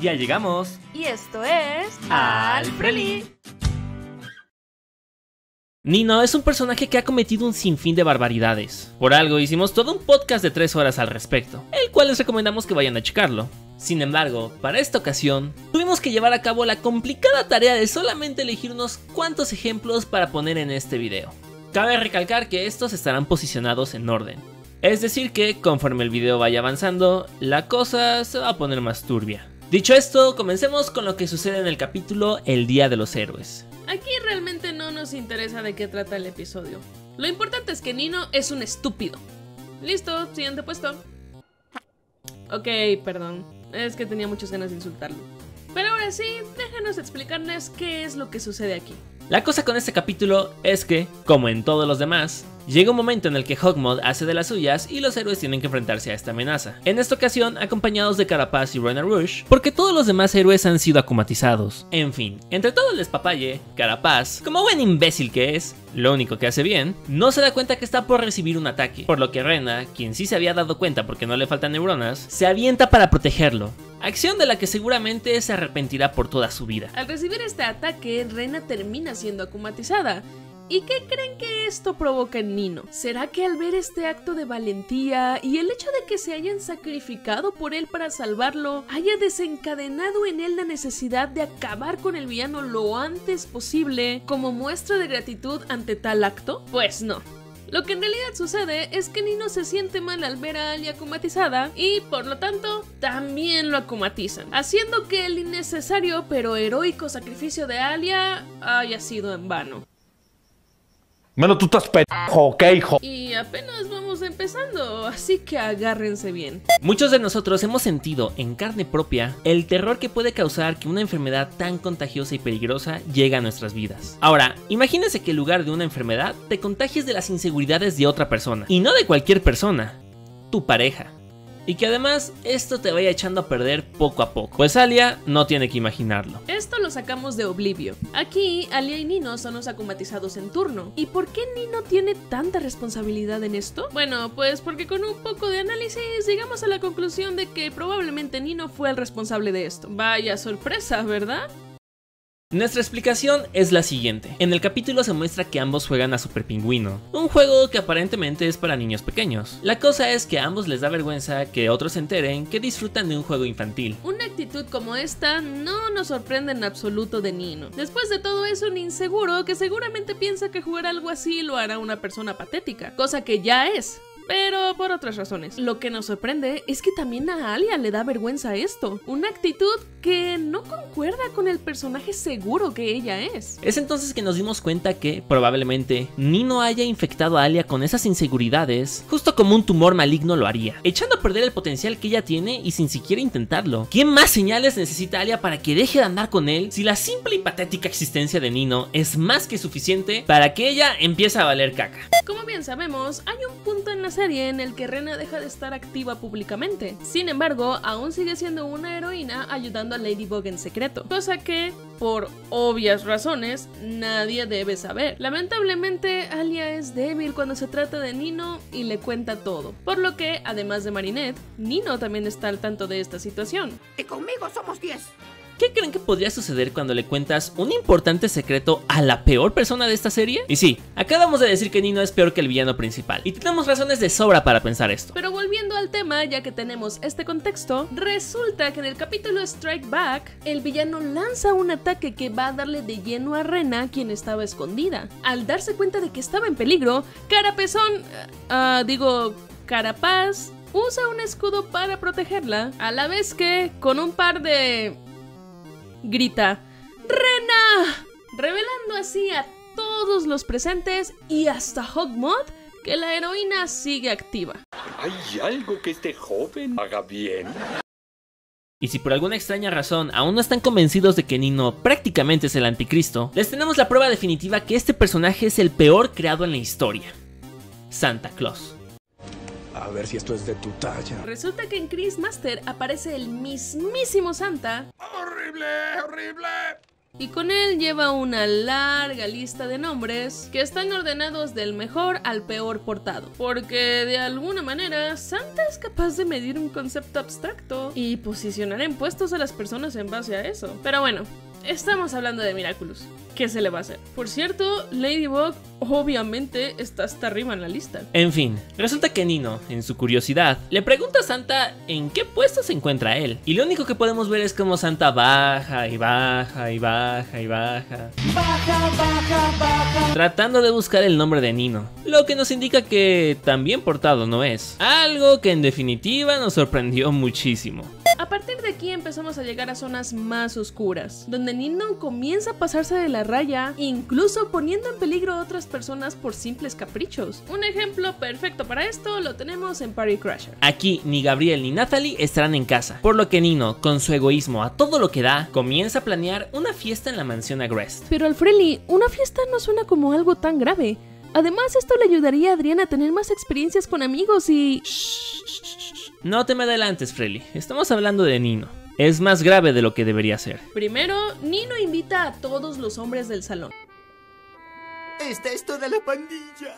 Ya llegamos. Y esto es... Al Preli. Nino es un personaje que ha cometido un sinfín de barbaridades. Por algo hicimos todo un podcast de 3 horas al respecto, el cual les recomendamos que vayan a checarlo. Sin embargo, para esta ocasión, tuvimos que llevar a cabo la complicada tarea de solamente elegir unos cuantos ejemplos para poner en este video. Cabe recalcar que estos estarán posicionados en orden. Es decir que, conforme el video vaya avanzando, la cosa se va a poner más turbia. Dicho esto, comencemos con lo que sucede en el capítulo El Día de los Héroes. Aquí realmente no nos interesa de qué trata el episodio. Lo importante es que Nino es un estúpido. Listo, siguiente puesto. Ok, perdón. Es que tenía muchas ganas de insultarlo. Pero ahora sí, déjenos explicarles qué es lo que sucede aquí. La cosa con este capítulo es que, como en todos los demás, llega un momento en el que Hawkmoth hace de las suyas y los héroes tienen que enfrentarse a esta amenaza. En esta ocasión, acompañados de Carapaz y Rena Rouge, porque todos los demás héroes han sido akumatizados. En fin, entre todo el despapalle, Carapaz, como buen imbécil que es, lo único que hace bien, no se da cuenta que está por recibir un ataque, por lo que Rena, quien sí se había dado cuenta porque no le faltan neuronas, se avienta para protegerlo. Acción de la que seguramente se arrepentirá por toda su vida. Al recibir este ataque, Rena termina siendo akumatizada. ¿Y qué creen que esto provoca en Nino? ¿Será que al ver este acto de valentía y el hecho de que se hayan sacrificado por él para salvarlo, haya desencadenado en él la necesidad de acabar con el villano lo antes posible como muestra de gratitud ante tal acto? Pues no. Lo que en realidad sucede es que Nino se siente mal al ver a Alia akumatizada y por lo tanto también lo akumatizan, haciendo que el innecesario pero heroico sacrificio de Alia haya sido en vano. Bueno, tú estás pendejo, ¿ok, hijo? Y apenas vamos empezando, así que agárrense bien. Muchos de nosotros hemos sentido en carne propia el terror que puede causar que una enfermedad tan contagiosa y peligrosa llegue a nuestras vidas. Ahora, imagínense que en lugar de una enfermedad te contagies de las inseguridades de otra persona, y no de cualquier persona, tu pareja. Y que además esto te vaya echando a perder poco a poco, pues Alia no tiene que imaginarlo. Esto lo sacamos de Oblivio. Aquí, Alia y Nino son los akumatizados en turno. ¿Y por qué Nino tiene tanta responsabilidad en esto? Bueno, pues porque con un poco de análisis llegamos a la conclusión de que probablemente Nino fue el responsable de esto. Vaya sorpresa, ¿verdad? Nuestra explicación es la siguiente. En el capítulo se muestra que ambos juegan a Super Pingüino, un juego que aparentemente es para niños pequeños. La cosa es que a ambos les da vergüenza que otros se enteren que disfrutan de un juego infantil. Una actitud como esta no nos sorprende en absoluto de Nino. Después de todo es un inseguro que seguramente piensa que jugar algo así lo hará una persona patética, cosa que ya es. Pero por otras razones. Lo que nos sorprende es que también a Alia le da vergüenza esto. Una actitud que no concuerda con el personaje seguro que ella es. Es entonces que nos dimos cuenta que, probablemente, Nino haya infectado a Alia con esas inseguridades, justo como un tumor maligno lo haría, echando a perder el potencial que ella tiene y sin siquiera intentarlo. ¿Qué más señales necesita Alia para que deje de andar con él si la simple y patética existencia de Nino es más que suficiente para que ella empiece a valer caca? Como bien sabemos, hay un punto en la serie en el que Rena deja de estar activa públicamente. Sin embargo, aún sigue siendo una heroína ayudando a Ladybug en secreto, cosa que, por obvias razones, nadie debe saber. Lamentablemente, Alia es débil cuando se trata de Nino y le cuenta todo, por lo que, además de Marinette, Nino también está al tanto de esta situación. Y conmigo somos 10. ¿Qué creen que podría suceder cuando le cuentas un importante secreto a la peor persona de esta serie? Y sí, acabamos de decir que Nino es peor que el villano principal, y tenemos razones de sobra para pensar esto. Pero volviendo al tema, ya que tenemos este contexto, resulta que en el capítulo Strike Back, el villano lanza un ataque que va a darle de lleno a Rena, quien estaba escondida. Al darse cuenta de que estaba en peligro, Carapaz usa un escudo para protegerla, a la vez que, con un par de... grita ¡Rena!, revelando así a todos los presentes y hasta Hawkmoth que la heroína sigue activa. ¿Hay algo que este joven haga bien? Y si por alguna extraña razón aún no están convencidos de que Nino prácticamente es el anticristo, les tenemos la prueba definitiva que este personaje es el peor creado en la historia: Santa Claus. A ver si esto es de tu talla. Resulta que en Chris Master aparece el mismísimo Santa. ¡Horrible! ¡Horrible! y con él lleva una larga lista de nombres que están ordenados del mejor al peor portado, porque de alguna manera Santa es capaz de medir un concepto abstracto y posicionar en puestos a las personas en base a eso. Pero bueno, estamos hablando de Miraculous. ¿Qué se le va a hacer? Por cierto, Ladybug obviamente está hasta arriba en la lista. En fin, resulta que Nino, en su curiosidad, le pregunta a Santa en qué puesto se encuentra él. Y lo único que podemos ver es cómo Santa baja y baja y baja y baja. Tratando de buscar el nombre de Nino. Lo que nos indica que tan bien portado no es. Algo que en definitiva nos sorprendió muchísimo. A partir de aquí empezamos a llegar a zonas más oscuras, donde Nino comienza a pasarse de la raya, incluso poniendo en peligro a otras personas por simples caprichos. Un ejemplo perfecto para esto lo tenemos en Party Crasher. Aquí ni Gabriel ni Natalie estarán en casa, por lo que Nino, con su egoísmo a todo lo que da, comienza a planear una fiesta en la mansión Agreste. Pero Alfreli, una fiesta no suena como algo tan grave. Además, esto le ayudaría a Adrián a tener más experiencias con amigos y... No te me adelantes, Freli. Estamos hablando de Nino. Es más grave de lo que debería ser. Primero, Nino invita a todos los hombres del salón. Esta es toda la pandilla.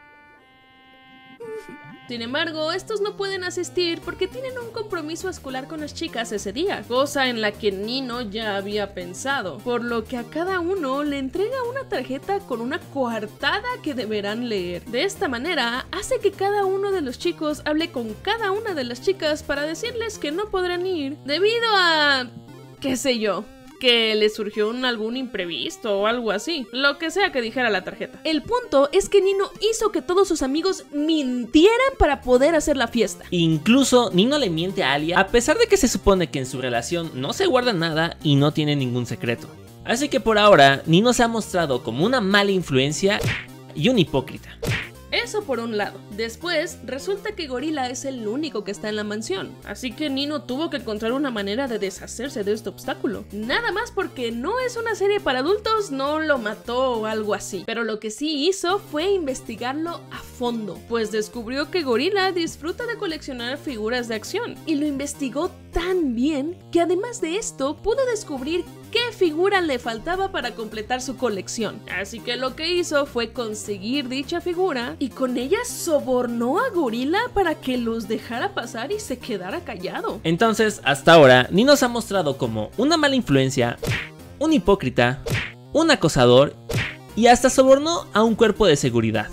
Sin embargo, estos no pueden asistir porque tienen un compromiso escolar con las chicas ese día, cosa en la que Nino ya había pensado, por lo que a cada uno le entrega una tarjeta con una coartada que deberán leer. De esta manera, hace que cada uno de los chicos hable con cada una de las chicas para decirles que no podrán ir debido a... qué sé yo, que le surgió algún imprevisto o algo así, lo que sea que dijera la tarjeta. El punto es que Nino hizo que todos sus amigos mintieran para poder hacer la fiesta. Incluso Nino le miente a Alia, a pesar de que se supone que en su relación no se guarda nada y no tiene ningún secreto. Así que por ahora, Nino se ha mostrado como una mala influencia y un hipócrita. Eso por un lado. Después, resulta que Gorila es el único que está en la mansión, así que Nino tuvo que encontrar una manera de deshacerse de este obstáculo. Nada más porque no es una serie para adultos, no lo mató o algo así. Pero lo que sí hizo fue investigarlo a fondo, pues descubrió que Gorila disfruta de coleccionar figuras de acción, y lo investigó tan bien que además de esto pudo descubrir qué figura le faltaba para completar su colección. Así que lo que hizo fue conseguir dicha figura y con ella sobornó a Gorila para que los dejara pasar y se quedara callado. Entonces, hasta ahora, Nino se ha mostrado como una mala influencia, un hipócrita, un acosador y hasta sobornó a un cuerpo de seguridad.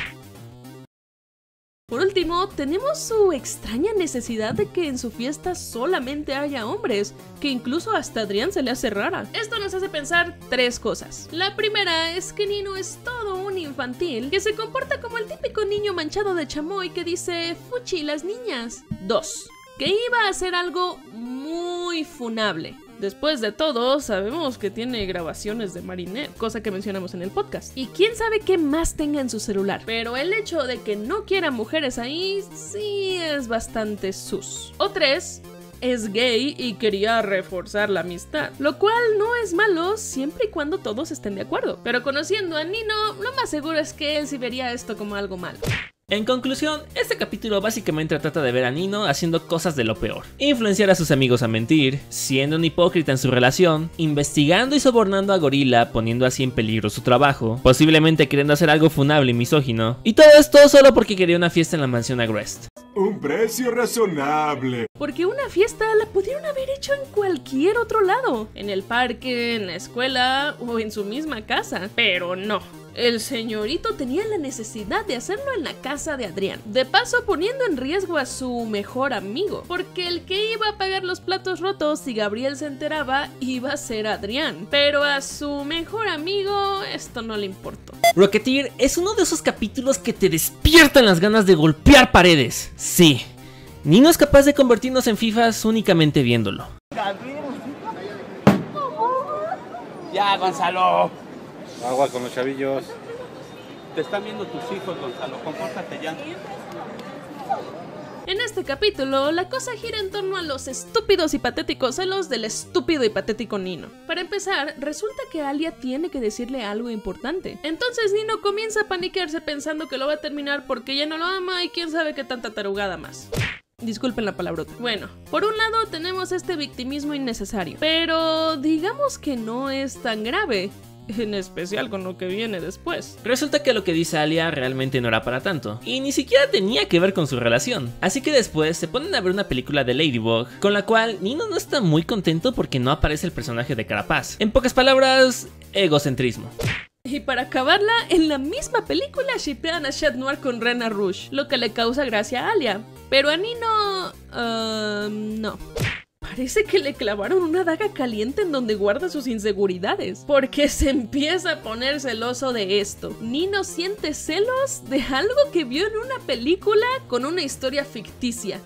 Por último, tenemos su extraña necesidad de que en su fiesta solamente haya hombres, que incluso hasta a Adrián se le hace rara. Esto nos hace pensar tres cosas. La primera es que Nino es todo un infantil, que se comporta como el típico niño manchado de chamoy que dice "fuchi las niñas". 2. Que iba a hacer algo muy funable. Después de todo, sabemos que tiene grabaciones de Marinette, cosa que mencionamos en el podcast. Y quién sabe qué más tenga en su celular. Pero el hecho de que no quiera mujeres ahí, sí es bastante sus. O 3, es gay y quería reforzar la amistad. Lo cual no es malo siempre y cuando todos estén de acuerdo. Pero conociendo a Nino, lo más seguro es que él sí vería esto como algo malo. En conclusión, este capítulo básicamente trata de ver a Nino haciendo cosas de lo peor. Influenciar a sus amigos a mentir, siendo un hipócrita en su relación, investigando y sobornando a Gorila, poniendo así en peligro su trabajo, posiblemente queriendo hacer algo funable y misógino. Y todo esto solo porque quería una fiesta en la mansión Agreste. Un precio razonable. Porque una fiesta la pudieron haber hecho en cualquier otro lado. En el parque, en la escuela o en su misma casa. Pero no. El señorito tenía la necesidad de hacerlo en la casa de Adrián, de paso poniendo en riesgo a su mejor amigo, porque el que iba a pagar los platos rotos si Gabriel se enteraba iba a ser Adrián, pero a su mejor amigo esto no le importó. Rocketeer es uno de esos capítulos que te despiertan las ganas de golpear paredes. Sí, Nino es capaz de convertirnos en fifas únicamente viéndolo. Ya, Gonzalo. Agua con los chavillos. Te están viendo tus hijos, Gonzalo. Compórtate ya. En este capítulo, la cosa gira en torno a los estúpidos y patéticos celos del estúpido y patético Nino. Para empezar, resulta que Alia tiene que decirle algo importante. Entonces Nino comienza a paniquearse pensando que lo va a terminar porque ella no lo ama y quién sabe qué tanta tarugada más. Disculpen la palabrota. Bueno, por un lado tenemos este victimismo innecesario, pero digamos que no es tan grave. En especial con lo que viene después. Resulta que lo que dice Alia realmente no era para tanto, y ni siquiera tenía que ver con su relación. Así que después se ponen a ver una película de Ladybug, con la cual Nino no está muy contento porque no aparece el personaje de Carapaz. En pocas palabras, egocentrismo. Y para acabarla, en la misma película shippean a Chat Noir con Rena Rouge, lo que le causa gracia a Alia. Pero a Nino... no. Parece que le clavaron una daga caliente en donde guarda sus inseguridades, porque se empieza a poner celoso de esto. Nino siente celos de algo que vio en una película con una historia ficticia.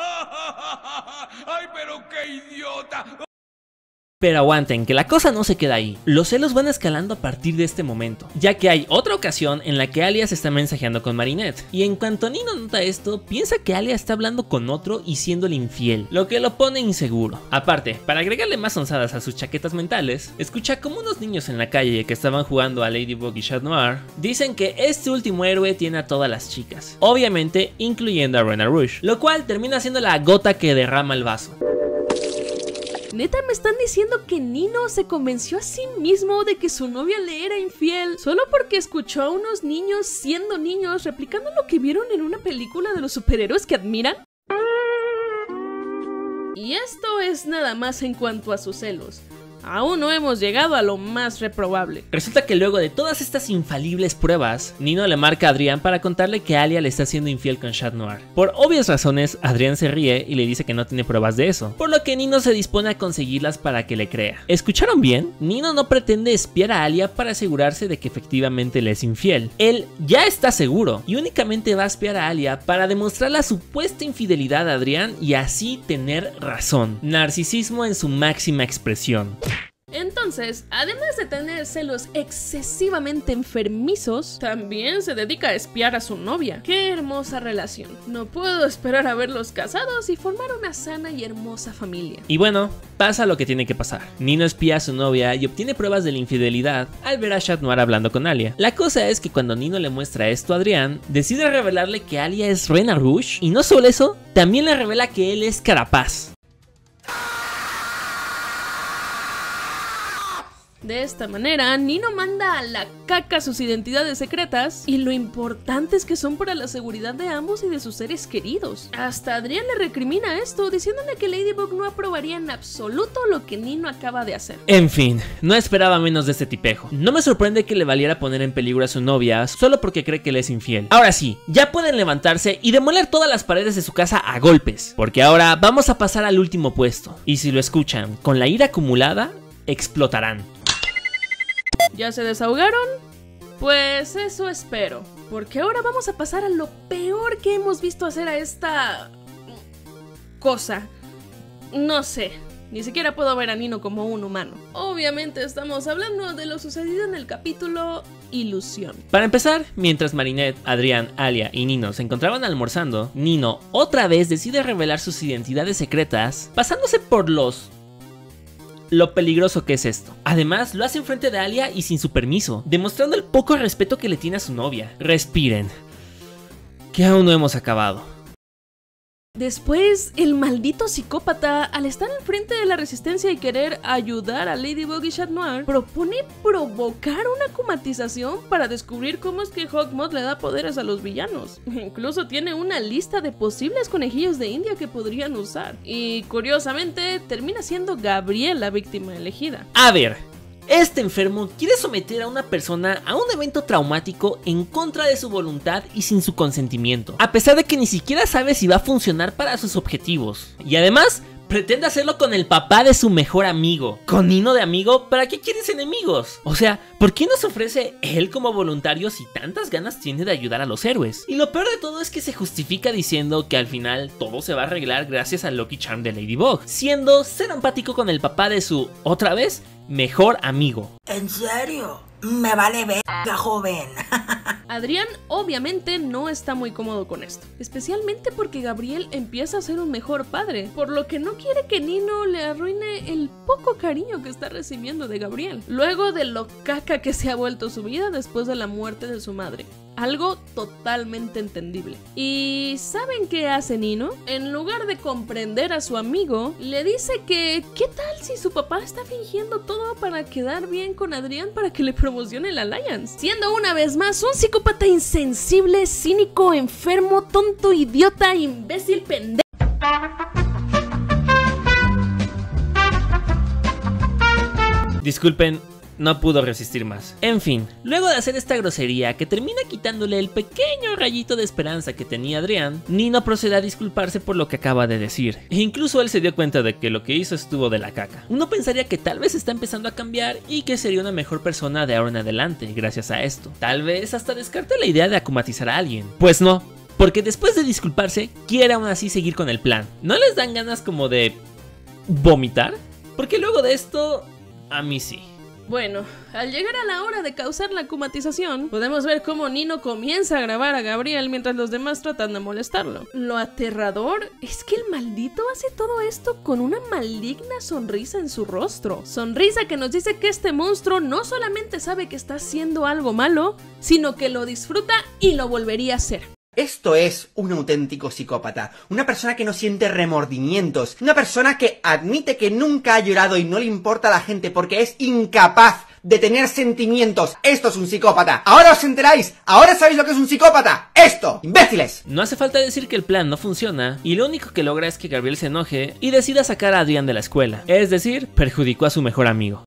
¡Ay, pero qué idiota! Pero aguanten, que la cosa no se queda ahí. Los celos van escalando a partir de este momento, ya que hay otra ocasión en la que Alia se está mensajeando con Marinette. Y en cuanto Nino nota esto, piensa que Alia está hablando con otro y siéndole infiel, lo que lo pone inseguro. Aparte, para agregarle más onzadas a sus chaquetas mentales, escucha como unos niños en la calle que estaban jugando a Ladybug y Chat Noir dicen que este último héroe tiene a todas las chicas, obviamente incluyendo a Rena Rouge, lo cual termina siendo la gota que derrama el vaso. ¿Neta me están diciendo que Nino se convenció a sí mismo de que su novia le era infiel solo porque escuchó a unos niños siendo niños replicando lo que vieron en una película de los superhéroes que admiran? Y esto es nada más en cuanto a sus celos. Aún no hemos llegado a lo más reprobable. Resulta que luego de todas estas infalibles pruebas, Nino le marca a Adrián para contarle que Alia le está siendo infiel con Chat Noir. Por obvias razones, Adrián se ríe y le dice que no tiene pruebas de eso, por lo que Nino se dispone a conseguirlas para que le crea. ¿Escucharon bien? Nino no pretende espiar a Alia para asegurarse de que efectivamente le es infiel. Él ya está seguro y únicamente va a espiar a Alia para demostrar la supuesta infidelidad a Adrián y así tener razón. Narcisismo en su máxima expresión. Entonces, además de tener celos excesivamente enfermizos, también se dedica a espiar a su novia. ¡Qué hermosa relación! No puedo esperar a verlos casados y formar una sana y hermosa familia. Y bueno, pasa lo que tiene que pasar. Nino espía a su novia y obtiene pruebas de la infidelidad al ver a Chat Noir hablando con Alia. La cosa es que cuando Nino le muestra esto a Adrián, decide revelarle que Alia es Rena Rouge, y no solo eso, también le revela que él es Carapaz. De esta manera, Nino manda a la caca sus identidades secretas y lo importante es que son para la seguridad de ambos y de sus seres queridos. Hasta Adrián le recrimina esto, diciéndole que Ladybug no aprobaría en absoluto lo que Nino acaba de hacer. En fin, no esperaba menos de este tipejo. No me sorprende que le valiera poner en peligro a su novia solo porque cree que le es infiel. Ahora sí, ya pueden levantarse y demoler todas las paredes de su casa a golpes, porque ahora vamos a pasar al último puesto. Y si lo escuchan con la ira acumulada, explotarán. ¿Ya se desahogaron? Pues eso espero, porque ahora vamos a pasar a lo peor que hemos visto hacer a esta... cosa. No sé, ni siquiera puedo ver a Nino como un humano. Obviamente estamos hablando de lo sucedido en el capítulo Ilusión. Para empezar, mientras Marinette, Adrián, Alia y Nino se encontraban almorzando, Nino otra vez decide revelar sus identidades secretas, pasándose por lo peligroso que es esto. Además, lo hace enfrente de Alia y sin su permiso, demostrando el poco respeto que le tiene a su novia. Respiren, que aún no hemos acabado. Después, el maldito psicópata, al estar al frente de la resistencia y querer ayudar a Ladybug y Chat Noir, propone provocar una acumatización para descubrir cómo es que Hawkmoth le da poderes a los villanos. Incluso tiene una lista de posibles conejillos de India que podrían usar. Y curiosamente, termina siendo Gabriel la víctima elegida. A ver, este enfermo quiere someter a una persona a un evento traumático en contra de su voluntad y sin su consentimiento, a pesar de que ni siquiera sabe si va a funcionar para sus objetivos. Y además, pretende hacerlo con el papá de su mejor amigo. ¿Con Nino de amigo? ¿Para qué quieres enemigos? O sea, ¿por qué no se ofrece él como voluntario si tantas ganas tiene de ayudar a los héroes? Y lo peor de todo es que se justifica diciendo que al final todo se va a arreglar gracias al Lucky Charm de Ladybug, siendo cero empático con el papá de su, otra vez, mejor amigo. ¿En serio? Me vale verga, joven. Adrián obviamente no está muy cómodo con esto, especialmente porque Gabriel empieza a ser un mejor padre, por lo que no quiere que Nino le arruine el poco cariño que está recibiendo de Gabriel, luego de lo caca que se ha vuelto su vida después de la muerte de su madre. Algo totalmente entendible. ¿Y saben qué hace Nino? En lugar de comprender a su amigo, le dice que ¿qué tal si su papá está fingiendo todo para quedar bien con Adrián para que le promocione el Alliance? Siendo una vez más un psicópata insensible, cínico, enfermo, tonto, idiota, imbécil, pendejo. Disculpen, no pudo resistir más. En fin, luego de hacer esta grosería que termina quitándole el pequeño rayito de esperanza que tenía Adrián, Nino procede a disculparse por lo que acaba de decir. E incluso él se dio cuenta de que lo que hizo estuvo de la caca. Uno pensaría que tal vez está empezando a cambiar y que sería una mejor persona de ahora en adelante gracias a esto. Tal vez hasta descarte la idea de akumatizar a alguien. Pues no, porque después de disculparse, quiere aún así seguir con el plan. ¿No les dan ganas como de vomitar? Porque luego de esto, a mí sí. Bueno, al llegar a la hora de causar la akumatización, podemos ver cómo Nino comienza a grabar a Gabriel mientras los demás tratan de molestarlo. Lo aterrador es que el maldito hace todo esto con una maligna sonrisa en su rostro. Sonrisa que nos dice que este monstruo no solamente sabe que está haciendo algo malo, sino que lo disfruta y lo volvería a hacer. Esto es un auténtico psicópata, una persona que no siente remordimientos, una persona que admite que nunca ha llorado y no le importa a la gente porque es incapaz de tener sentimientos. Esto es un psicópata. Ahora os enteráis, ahora sabéis lo que es un psicópata. Esto, imbéciles. No hace falta decir que el plan no funciona y lo único que logra es que Gabriel se enoje y decida sacar a Adrián de la escuela, es decir, perjudicó a su mejor amigo.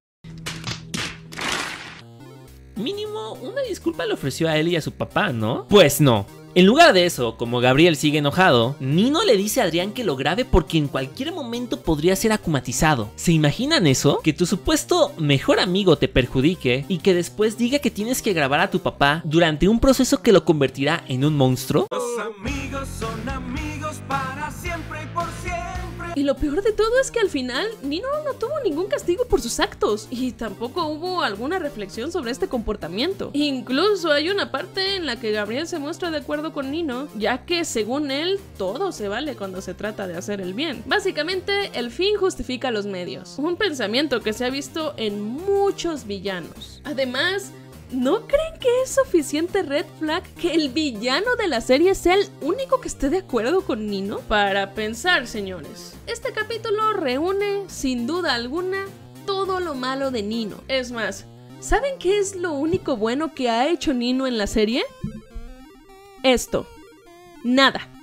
Mínimo, una disculpa le ofreció a él y a su papá, ¿no? Pues no. En lugar de eso, como Gabriel sigue enojado, Nino le dice a Adrián que lo grabe porque en cualquier momento podría ser akumatizado. ¿Se imaginan eso? Que tu supuesto mejor amigo te perjudique y que después diga que tienes que grabar a tu papá durante un proceso que lo convertirá en un monstruo. Los amigos son amigos para siempre y por siempre. Y lo peor de todo es que al final Nino no tuvo ningún castigo por sus actos y tampoco hubo alguna reflexión sobre este comportamiento. Incluso hay una parte en la que Gabriel se muestra de acuerdo con Nino, ya que según él todo se vale cuando se trata de hacer el bien. Básicamente el fin justifica los medios, un pensamiento que se ha visto en muchos villanos. Además, ¿no creen que es suficiente red flag que el villano de la serie sea el único que esté de acuerdo con Nino? Para pensar, señores, este capítulo reúne, sin duda alguna, todo lo malo de Nino. Es más, ¿saben qué es lo único bueno que ha hecho Nino en la serie? Esto. Nada.